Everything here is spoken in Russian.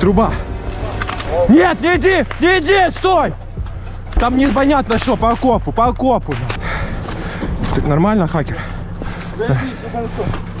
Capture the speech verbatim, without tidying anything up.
Труба. Нет, не иди, не иди, стой! Там непонятно что, по окопу, по окопу. Ты нормально, хакер? Да, отлично, хорошо.